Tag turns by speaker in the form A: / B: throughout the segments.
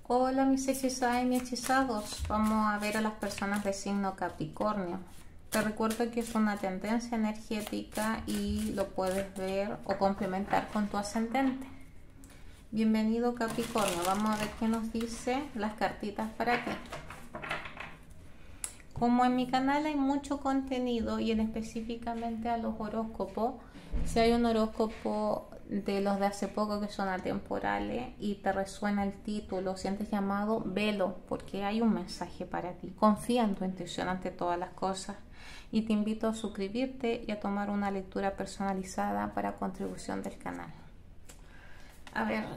A: Hola mis hechizadas y mis hechizados, vamos a ver a las personas de signo Capricornio. Te recuerdo que es una tendencia energética y lo puedes ver o complementar con tu ascendente. Bienvenido Capricornio, vamos a ver qué nos dice las cartitas para ti. Como en mi canal hay mucho contenido y en específicamente a los horóscopos, si hay un horóscopo de los de hace poco que son atemporales y te resuena el título, sientes llamado, velo, porque hay un mensaje para ti. Confía en tu intuición ante todas las cosas y te invito a suscribirte y a tomar una lectura personalizada para contribución del canal. A ver,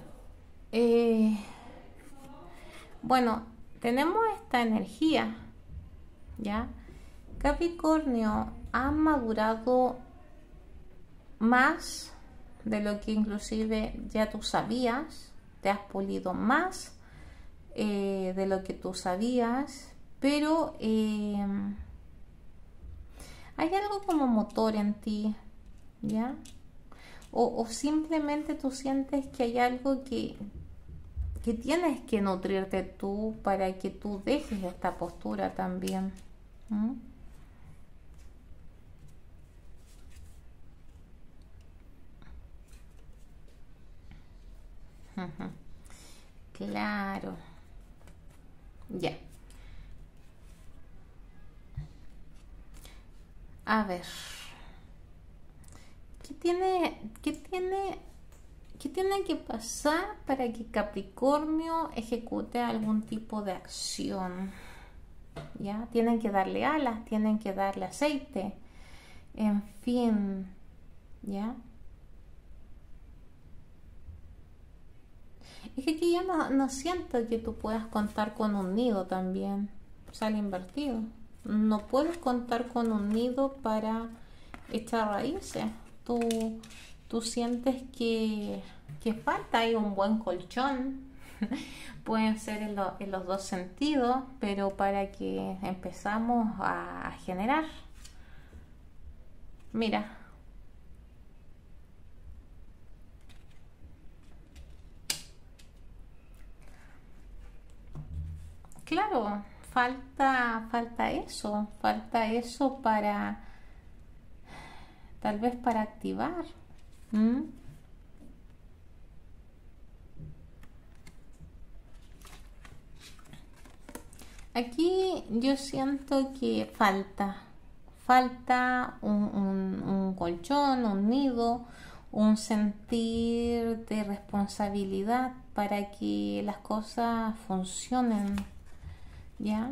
A: bueno, tenemos esta energía, ¿ya? Capricornio ha madurado más de lo que inclusive ya tú sabías, te has pulido más de lo que tú sabías, pero hay algo como motor en ti, ¿ya? O simplemente tú sientes que hay algo que tienes que nutrirte tú para que tú dejes esta postura también. Claro. Ya. A ver. ¿Qué tiene que pasar para que Capricornio ejecute algún tipo de acción? ¿Ya? Tienen que darle alas, tienen que darle aceite, en fin, ¿ya? Es que aquí yo no siento que tú puedas contar con un nido también, sale invertido. No puedes contar con un nido para echar raíces. Tú sientes que falta ahí un buen colchón. Pueden ser en los dos sentidos, pero para que empezamos a generar. Mira. Claro, falta eso para, tal vez para activar. Aquí yo siento que falta un colchón, un nido, un sentir de responsabilidad para que las cosas funcionen, ¿ya?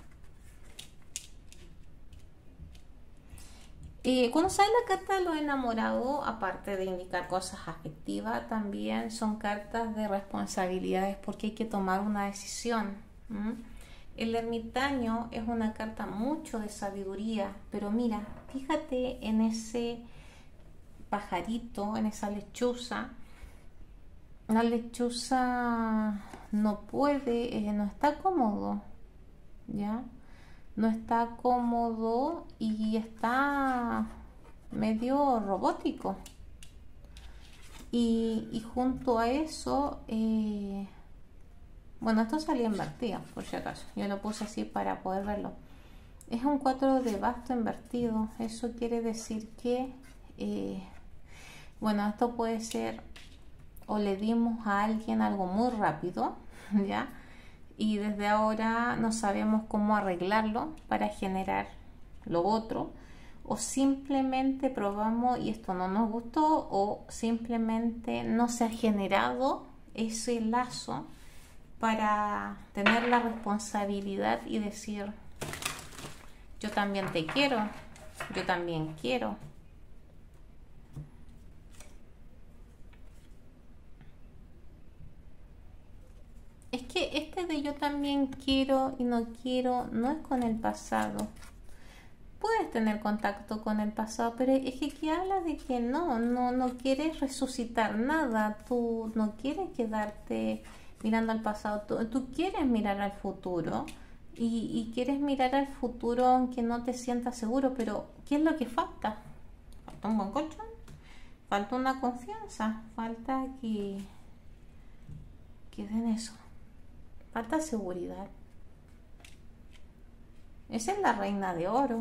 A: Cuando sale la carta de los enamorados, aparte de indicar cosas afectivas, también son cartas de responsabilidades porque hay que tomar una decisión. El ermitaño es una carta mucho de sabiduría, pero mira, fíjate en ese pajarito, en esa lechuza. La lechuza no puede, no está cómodo, ¿ya? No está cómodo y está medio robótico. Y junto a eso, bueno, esto salió invertido, por si acaso. Yo lo puse así para poder verlo. Es un 4 de basto invertido. Eso quiere decir que, bueno, esto puede ser o le dimos a alguien algo muy rápido, ¿ya? Y desde ahora no sabemos cómo arreglarlo para generar lo otro, o simplemente probamos y esto no nos gustó, o simplemente no se ha generado ese lazo para tener la responsabilidad y decir, yo también te quiero, yo también quiero. Es que este de yo también quiero y no quiero no es con el pasado. Puedes tener contacto con el pasado, pero es que aquí habla de que no quieres resucitar nada. Tú no quieres quedarte mirando al pasado. Tú quieres mirar al futuro y quieres mirar al futuro aunque no te sientas seguro. Pero ¿qué es lo que falta? Falta un buen colchón. Falta una confianza. Falta que den eso. falta seguridad. Esa es la reina de oro.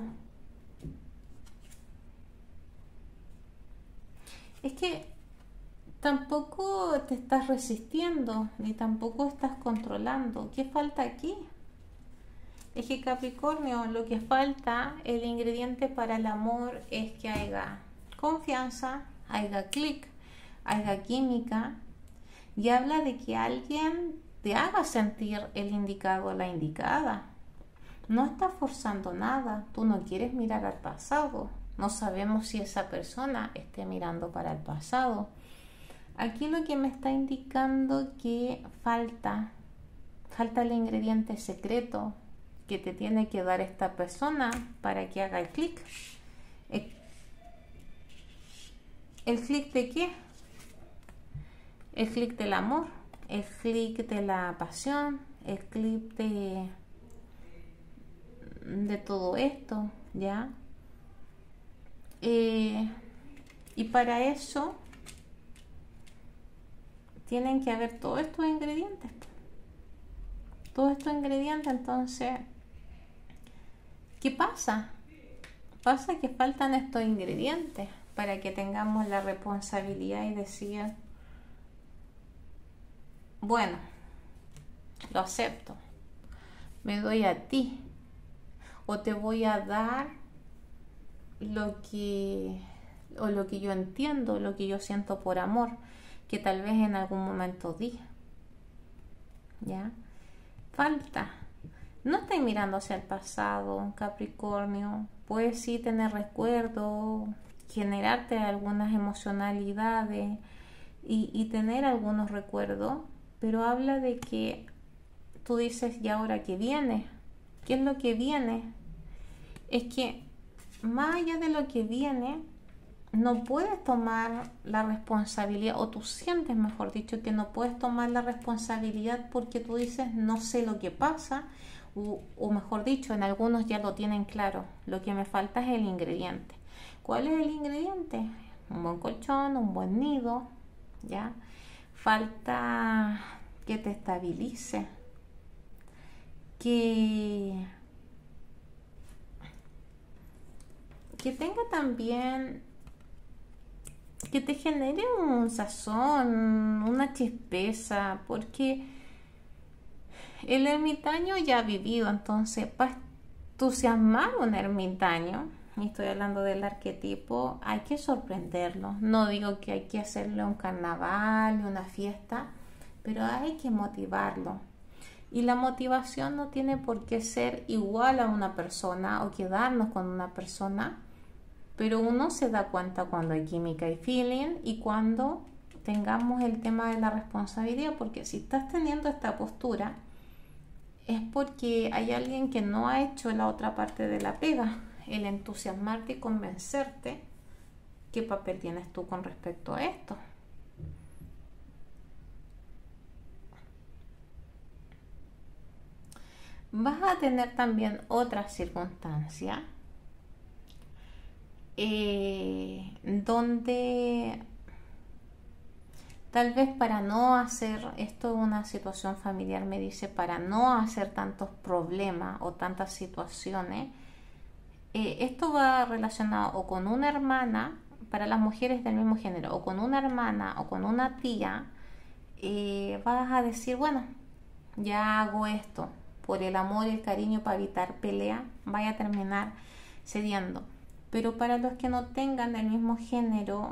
A: Es que tampoco te estás resistiendo, ni tampoco estás controlando. ¿Qué falta aquí? Es que Capricornio, lo que falta, el ingrediente para el amor es que haya confianza, haya clic, haya química, y habla de que alguien te haga sentir el indicado o la indicada. No estás forzando nada, tú no quieres mirar al pasado, no sabemos si esa persona esté mirando para el pasado. Aquí lo que me está indicando que falta el ingrediente secreto que te tiene que dar esta persona para que haga el clic. ¿El clic de qué? El clic del amor, el clic de la pasión, el clic de todo esto, ¿ya? Y para eso tienen que haber todos estos ingredientes. Todos estos ingredientes, entonces, ¿qué pasa? Pasa que faltan estos ingredientes para que tengamos la responsabilidad y decir, bueno, lo acepto, me doy a ti, o te voy a dar lo que yo entiendo, lo que yo siento por amor, que tal vez en algún momento di, ¿ya? Falta. No estáis mirando hacia el pasado, Capricornio. Puedes sí tener recuerdos, generarte algunas emocionalidades y tener algunos recuerdos, pero habla de que tú dices, ¿y ahora qué viene? ¿Qué es lo que viene? Es que más allá de lo que viene, no puedes tomar la responsabilidad, o tú sientes, mejor dicho, que no puedes tomar la responsabilidad porque tú dices, no sé lo que pasa, o mejor dicho, en algunos ya lo tienen claro, lo que me falta es el ingrediente. ¿Cuál es el ingrediente? Un buen colchón, un buen nido, ¿ya? Falta que te estabilice, que tenga también, que te genere un sazón, una chispeza, porque el ermitaño ya ha vivido, entonces para entusiasmar un ermitaño, y estoy hablando del arquetipo, hay que sorprenderlo. No digo que hay que hacerle un carnaval, una fiesta, pero hay que motivarlo. Y la motivación no tiene por qué ser igual a una persona o quedarnos con una persona, pero uno se da cuenta cuando hay química y feeling y cuando tengamos el tema de la responsabilidad, porque si estás teniendo esta postura es porque hay alguien que no ha hecho la otra parte de la pega, el entusiasmarte y convencerte. ¿Qué papel tienes tú con respecto a esto? Vas a tener también otras circunstancias donde tal vez para no hacer, esto es una situación familiar, me dice, para no hacer tantos problemas o tantas situaciones, esto va relacionado o con una hermana, para las mujeres del mismo género, o con una hermana o con una tía, vas a decir, bueno, ya hago esto, por el amor y el cariño, para evitar pelea, vaya a terminar cediendo. Pero para los que no tengan del mismo género,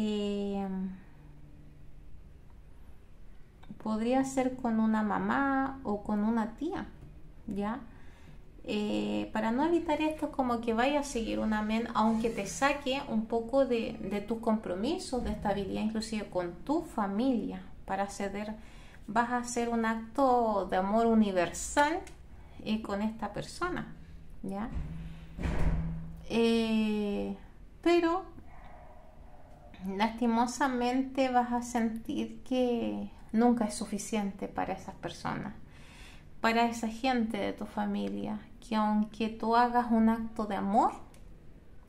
A: podría ser con una mamá o con una tía, ¿ya? Para no evitar esto, como que vaya a seguir una men, aunque te saque un poco de tus compromisos, de estabilidad, inclusive con tu familia, para ceder, vas a hacer un acto de amor universal con esta persona, ¿ya? Pero lastimosamente vas a sentir que nunca es suficiente para esas personas, para esa gente de tu familia, que aunque tú hagas un acto de amor,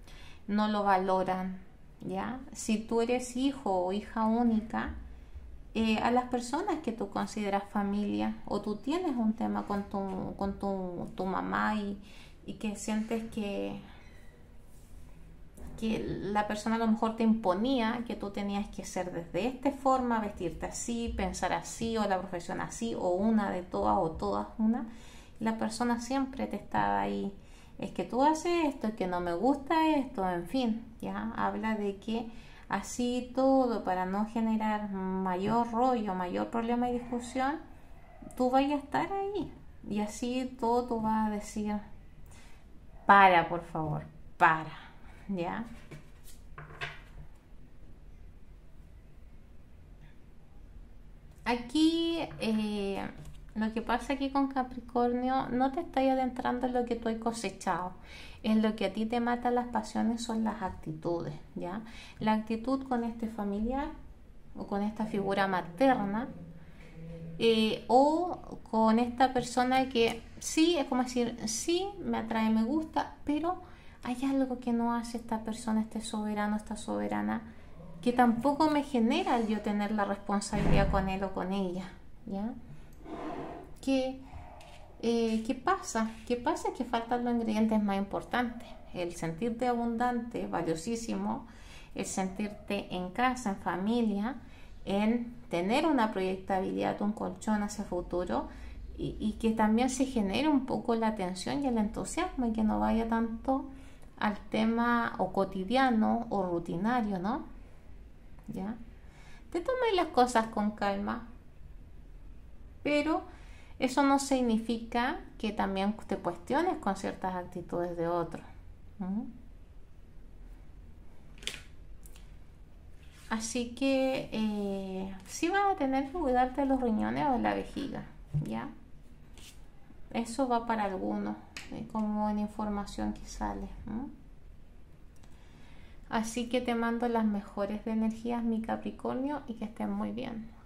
A: no lo valoran, ¿ya? Si tú eres hijo o hija única, a las personas que tú consideras familia, o tú tienes un tema con tu mamá y que sientes que la persona a lo mejor te imponía que tú tenías que ser desde esta forma, vestirte así, pensar así, o la profesión así, o una de todas, o todas una. La persona siempre te estaba ahí, es que tú haces esto, es que no me gusta esto, en fin, ya habla de que así todo, para no generar mayor rollo, mayor problema y discusión, tú vayas a estar ahí, y así todo tú vas a decir, para, por favor, para, ¿ya? Aquí lo que pasa aquí con Capricornio, no te estás adentrando en lo que tú has cosechado. En lo que a ti te mata las pasiones son las actitudes, ¿ya? La actitud con este familiar o con esta figura materna, o con esta persona que sí, es como decir, sí, me atrae, me gusta, pero hay algo que no hace esta persona, este soberano, esta soberana, que tampoco me genera el yo tener la responsabilidad con él o con ella, ¿ya? ¿Qué pasa? ¿Qué pasa? Que faltan los ingredientes más importantes. El sentirte abundante, valiosísimo, el sentirte en casa, en familia, en tener una proyectabilidad, un colchón hacia futuro, y que también se genere un poco la atención y el entusiasmo y que no vaya tanto al tema o cotidiano o rutinario, ¿no? ¿Ya? Te tomes las cosas con calma, pero eso no significa que también te cuestiones con ciertas actitudes de otros. Así que sí vas a tener que cuidarte de los riñones o de la vejiga, ¿ya? Eso va para algunos, como en información que sale. Así que te mando las mejores de energías, mi Capricornio, y que estén muy bien.